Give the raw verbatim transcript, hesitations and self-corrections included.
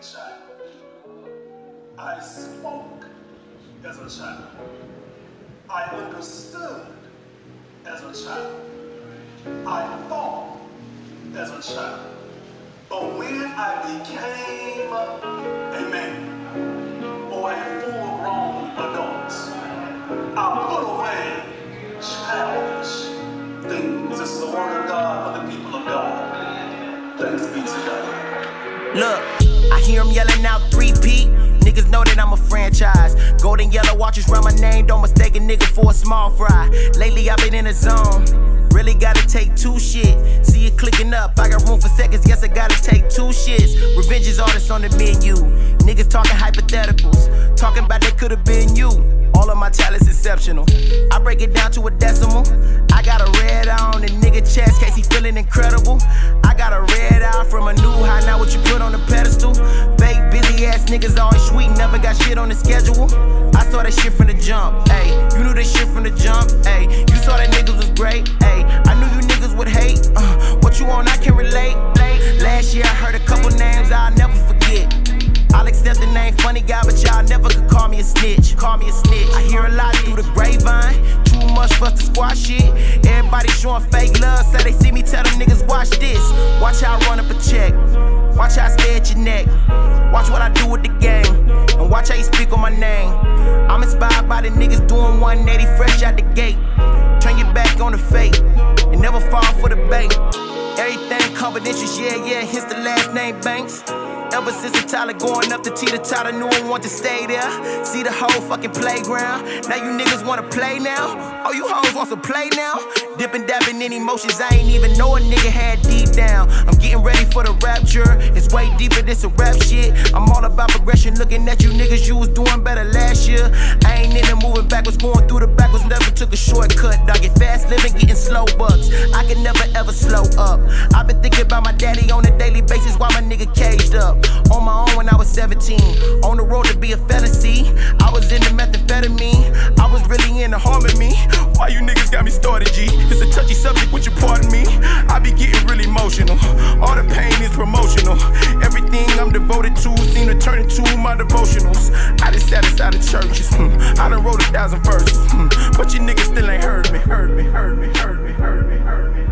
child. I spoke as a child. I understood as a child. I thought as a child. But when I became a man or a full-grown adult, I put away childish things. This is the word of God for the people of God. Thanks be to God. Look, I hear them yelling out three-peat. Niggas know that I'm a franchise. Golden yellow watches round my name. Don't mistake a nigga for a small fry. Lately I've been in the zone. Really gotta take two shit. See it clicking up. I got room for seconds. Guess I gotta take two shits. Revenge is all that's on the menu. Niggas talking hypotheticals. Talking about that could've been you. All of my talent's exceptional. I break it down to a decimal. I got a red eye on the nigga chest, case he feeling incredible. I got a red eye from a new high, now what you put on the pedestal. Fake busy ass niggas always sweet, never got shit on the schedule. I saw that shit from the jump, ayy. You knew that shit from the jump, ayy. You saw that niggas was great, ayy. I knew you niggas would hate, uh, what you on I can relate. Last year I heard a couple names I'll never forget. I'll accept the name funny guy, but y'all never could call me a snitch. Call me a snitch. I hear a lot through the grapevine. Too much for us to squash shit. Everybody showing fake love, say they see me tell them niggas watch this. Watch how I run up a check. Watch how I stay at your neck. Watch what I do with the gang. And watch how you speak on my name. I'm inspired by the niggas doing one eighty fresh out the gate. Turn your back on the fake and never fall for the bait. Everything confidential, yeah, yeah, hence the last name Banks. Ever since the Tyler going up the T, the Tyler knew I want to stay there. See the whole fucking playground. Now you niggas wanna play now? Oh, you hoes want some play now? Dipping, dabbing in emotions I ain't even know a nigga had deep down. I'm getting ready for the rapture. It's way deeper than some rap shit. I'm all about progression. Looking at you niggas, you was doing better last year. I ain't in the moving backwards, going through the backwards. Never took a shortcut. Dog, get fast living, getting slow bucks. I can never ever slow up. I've been thinking about my daddy on a daily basis while my nigga caged up. On my own when I was seventeen, on the road to be a fantasy. I was into methamphetamine, I was really into harming me. Why you niggas got me started, G? It's a touchy subject, would you pardon me? I be getting really emotional, all the pain is promotional. Everything I'm devoted to seem to turn into my devotionals. I just sat inside the churches, hmm. I done wrote a thousand verses, hmm. But you niggas still ain't heard me, heard me, heard me, heard me, heard me, heard me.